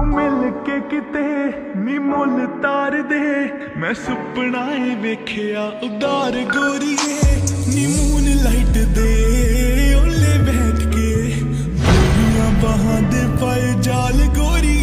मिल के किते नी मुल तार दे, मैं सुपना वेख्या उदार गोरीए।